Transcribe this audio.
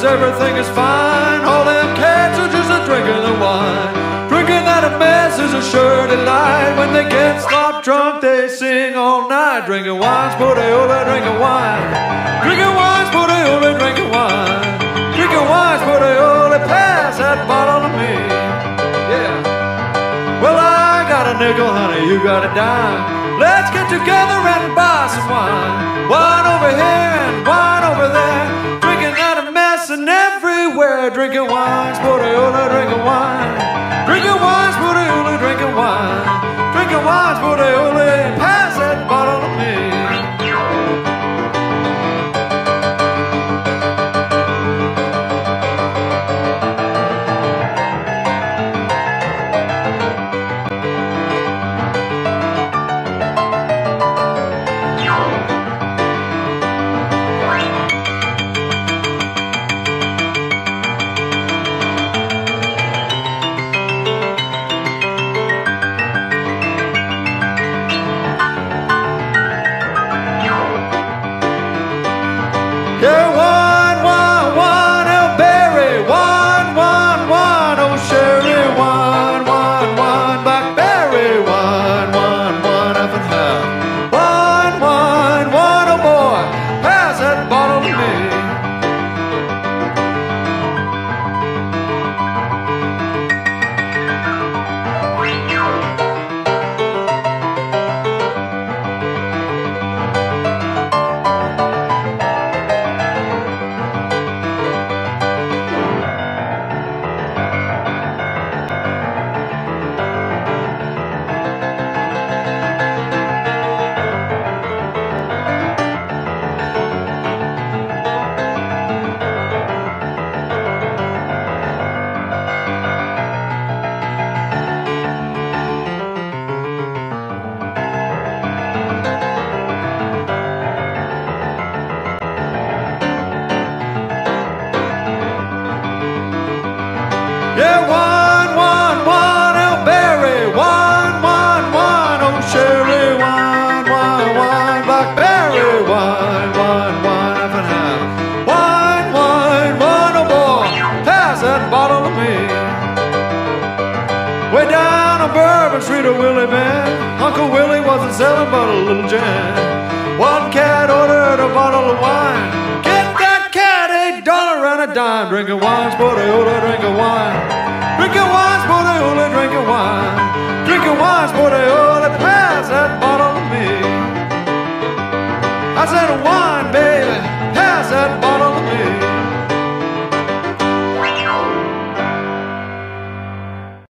everything is fine. All them cats are just a-drinking the wine. Drinking that a mess is a sure delight. When they get slop drunk, they sing all night. Drinking wine, Spodee-o-dee, drinking wine. Drinking wine, Spodee-o-dee, drinking wine. Drinking wine, Spodee-o-dee, pass that bottle to me. Yeah. Well, I got a nickel, honey, you got a dime. Let's get together and buy some wine. Wine over here and wine over there. Drinking that a mess and everywhere. Drinking wine, Spodee-o-dee, drinking wine. Drinking wine, Spodee-o-dee, drinking wine. Drinking wine, Spodee-o-dee, pass that bottle to me. Yeah, wine, wine, wine, elberry, wine, wine, wine, oh sherry, wine, wine, wine, blackberry, wine, wine, wine, up and half. Wine, wine, wine, oh boy, pass that bottle to me. Yeah, wine, wine, wine, elberry, wine, wine, wine, oh sherry, wine, wine, wine, blackberry, wine, wine, wine, up and half. Wine, wine, wine, oh boy, pass that bottle to me. Way down on Bourbon Street, a Willie man, Uncle Willie wasn't selling but a little gin. One cat ordered a bottle of wine. Get that cat $8 and a dime. Drinking wine, Spodee-o-dee, drinking wine. Drinking wine, Spodee-o-dee, drinking wine. Drinking wine, Spodee-o-dee, pass that bottle to me. I said wine.